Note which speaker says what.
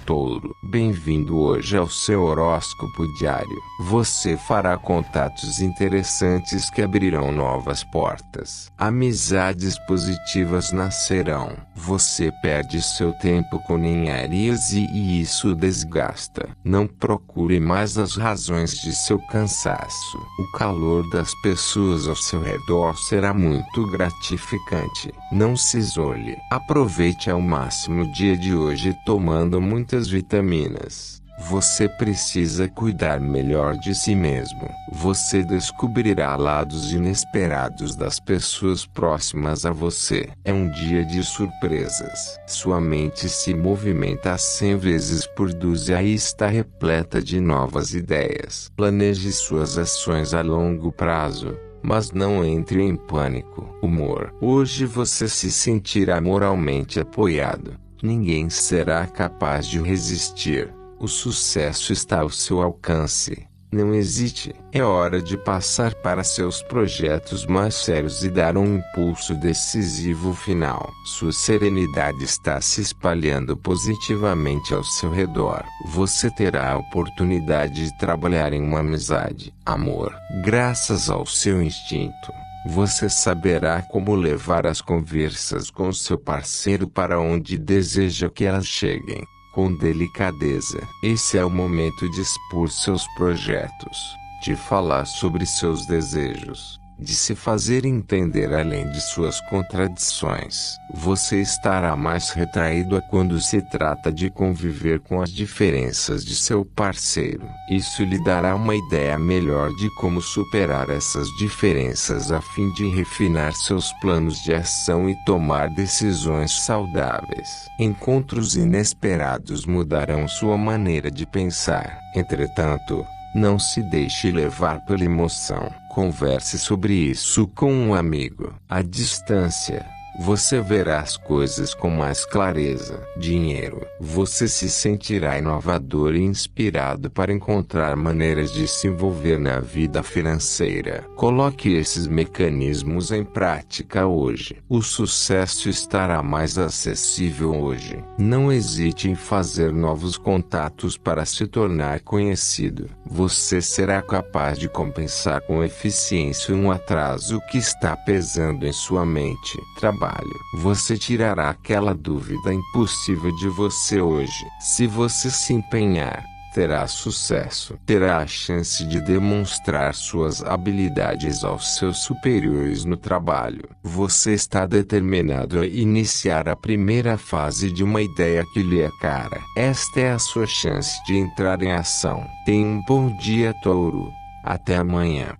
Speaker 1: Touro. Bem-vindo hoje ao seu horóscopo diário. Você fará contatos interessantes que abrirão novas portas. Amizades positivas nascerão. Você perde seu tempo com ninharias e isso desgasta. Não procure mais as razões de seu cansaço. O calor das pessoas ao seu redor será muito gratificante. Não se isole. Aproveite ao máximo o dia de hoje tomando muitas vitaminas. Você precisa cuidar melhor de si mesmo. Você descobrirá lados inesperados das pessoas próximas a você. É um dia de surpresas. Sua mente se movimenta 100 vezes por dúzia e está repleta de novas ideias. Planeje suas ações a longo prazo, mas não entre em pânico. Humor. Hoje você se sentirá moralmente apoiado. Ninguém será capaz de resistir. O sucesso está ao seu alcance. Não hesite. É hora de passar para seus projetos mais sérios e dar um impulso decisivo final. Sua serenidade está se espalhando positivamente ao seu redor. Você terá a oportunidade de trabalhar em uma amizade. Amor. Graças ao seu instinto, você saberá como levar as conversas com seu parceiro para onde deseja que elas cheguem. Com delicadeza. Esse é o momento de expor seus projetos, de falar sobre seus desejos, de se fazer entender além de suas contradições. Você estará mais retraído quando se trata de conviver com as diferenças de seu parceiro. Isso lhe dará uma ideia melhor de como superar essas diferenças a fim de refinar seus planos de ação e tomar decisões saudáveis. Encontros inesperados mudarão sua maneira de pensar. Entretanto, não se deixe levar pela emoção. Converse sobre isso com um amigo. À distância, você verá as coisas com mais clareza. Dinheiro. Você se sentirá inovador e inspirado para encontrar maneiras de se envolver na vida financeira. Coloque esses mecanismos em prática hoje. O sucesso estará mais acessível hoje. Não hesite em fazer novos contatos para se tornar conhecido. Você será capaz de compensar com eficiência um atraso que está pesando em sua mente. Trabalho. Você tirará aquela dúvida impossível de você hoje. Se você se empenhar, terá sucesso. Terá a chance de demonstrar suas habilidades aos seus superiores no trabalho. Você está determinado a iniciar a primeira fase de uma ideia que lhe é cara. Esta é a sua chance de entrar em ação. Tenha um bom dia, Touro. Até amanhã.